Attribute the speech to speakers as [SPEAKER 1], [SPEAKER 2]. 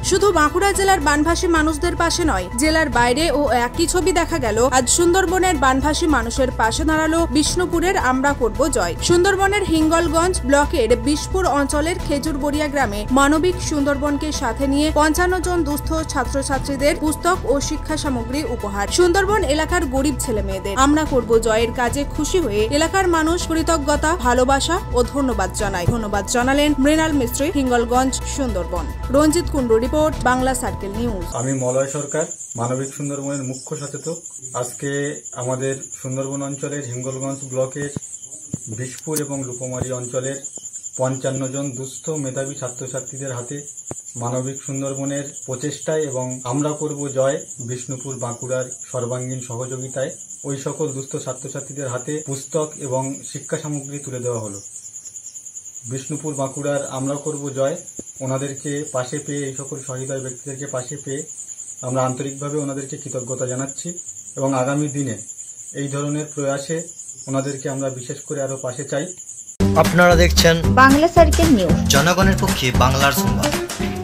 [SPEAKER 1] শুধু বাঁকুড়া জেলার বানভাসী মানুষদের পাশে নয়, জেলার বাইরে ও একই ছবি দেখা গেল আজ সুন্দরবনের বানভাসী মানুষের পাশে দাঁড়ালো বিষ্ণুপুরের আমরা করব জয়। সুন্দরবনের হিঙ্গলগঞ্জ ব্লকের বিশপুর অঞ্চলের খেজুরবড়িয়া গ্রামে মানবিক সুন্দরবনকে সাথে নিয়ে 55 জন দুস্থ ছাত্রছাত্রীদের পুস্তক ও শিক্ষা সামগ্রী উপহার। সুন্দরবন এলাকার গরিব ছেলে মেয়েদের আমরা করব জয়ের কাজে খুশি হয়ে এলাকার মানুষ কৃতজ্ঞতা, ভালোবাসা ও ধন্যবাদ জানালেন Mrinal Mistri, Hingalganj, Sundarban. Ranjit Kundu report, Bangla circle news.
[SPEAKER 2] আমি মলয় সরকার, মানবিক সুন্দরবনের মুখ্য সচেতক। আজকে আমাদের সুন্দরবন অঞ্চলের হিঙ্গলগঞ্জ ব্লকের বিশপুর এবং রূপমারি অঞ্চলের 55 জন দুস্থ মেধাবী ছাত্রছাত্রীদের হাতে মানবিক সুন্দরবনের প্রচেষ্টায় এবং আমরা করব জয় বিষ্ণুপুর বাঁকুড়ার সর্বাঙ্গীন সহযোগিতায় ওই সকল দুস্থ ছাত্রছাত্রীদের হাতে পুস্তক এবং শিক্ষা সামগ্রী তুলে দেওয়া হলো। বিষ্ণুপুর বাঁকুড়ার আমরা করব জয় ওনাদেরকে পাশে পেয়ে, এই সকল সহৃদয় ব্যক্তিদেরকে পাশে পেয়ে আমরা আন্তরিকভাবে ওনাদেরকে কৃতজ্ঞতা জানাচ্ছি এবং আগামী দিনে এই ধরনের প্রয়াসে ওনাদেরকে আমরা বিশেষ করে আরো পাশে চাই।
[SPEAKER 3] আপনারা দেখছেন
[SPEAKER 4] বাংলা সার্কেল নিউজ,
[SPEAKER 3] জনগণের পক্ষে বাংলার সংবাদ।